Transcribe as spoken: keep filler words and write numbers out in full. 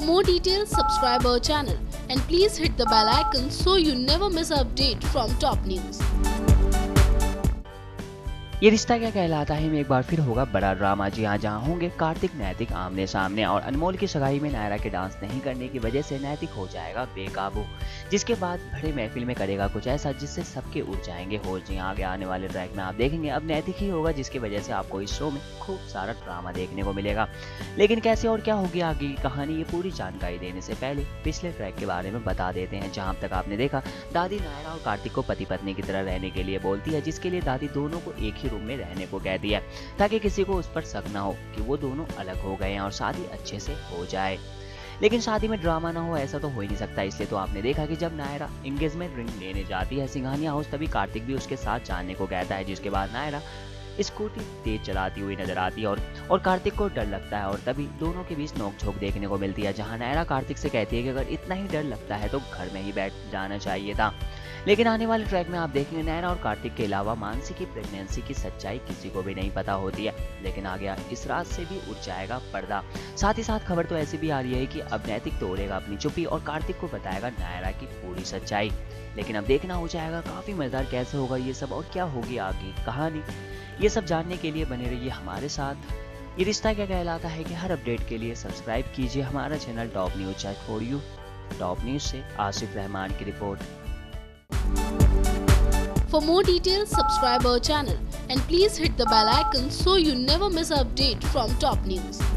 For more details, subscribe our channel and please hit the bell icon so you never miss an update from top news. ये रिश्ता क्या कहलाता है में एक बार फिर होगा बड़ा ड्रामा। जी हाँ, जहाँ होंगे कार्तिक नैतिक आमने सामने और अनमोल की सगाई में नायरा के डांस नहीं करने की वजह से नैतिक हो जाएगा बेकाबू, जिसके बाद बड़े महफिल में करेगा कुछ ऐसा जिससे सबके उड़ जाएंगे होश। जी हाँ, आगे आने वाले ट्रैक में आप देखेंगे अब नैतिक ही होगा, जिसकी वजह से आपको इस शो में खूब सारा ड्रामा देखने को मिलेगा। लेकिन कैसे और क्या होगी आगे की कहानी, ये पूरी जानकारी देने से पहले पिछले ट्रैक के बारे में बता देते हैं। जहाँ तक आपने देखा, दादी नायरा और कार्तिक को पति पत्नी की तरह रहने के लिए बोलती है, जिसके लिए दादी दोनों को एक ही रूम में रहने को कहती है ताकि किसी को उस पर शक ना हो कि वो दोनों अलग हो गए हैं और शादी अच्छे से हो जाए। लेकिन शादी में ड्रामा ना हो ऐसा तो हो ही नहीं सकता, इसलिए तो आपने देखा कि जब नायरा एंगेजमेंट रिंग लेने जाती है सिंघानिया हाउस, तभी कार्तिक भी उसके साथ जाने को कहता है, जिसके बाद नायरा स्कूटी तेज चलाती हुई नजर आती है और और कार्तिक को डर लगता है और तभी दोनों के बीच नोकझोंक देखने को मिलती है, जहां नायरा कार्तिक से कहती है कि अगर इतना ही डर लगता है तो घर में ही बैठ जाना चाहिए था। लेकिन आने वाले ट्रैक में आप देखेंगे नायरा और कार्तिक के अलावा मानसी की प्रेगनेंसी की सच्चाई किसी को भी नहीं पता होती है, लेकिन आ गया इस रात से भी उठ जाएगा पर्दा। साथ ही साथ खबर तो ऐसी भी आ रही है कि अब नैतिक तोड़ेगा अपनी चुप्पी और कार्तिक को बताएगा नायरा की पूरी सच्चाई। लेकिन अब देखना हो जाएगा काफी मजेदार कैसे होगा ये सब और क्या होगी आगे कहानी। ये सब जानने के लिए बने रहिए हमारे साथ। ये रिश्ता क्या कहलाता है कि हर अपडेट के लिए सब्सक्राइब कीजिए हमारा channel top news chat for you. Top news से आसिफ रहमान की रिपोर्ट। For more details, subscribe our channel and please hit the bell icon so you never miss an update from top news.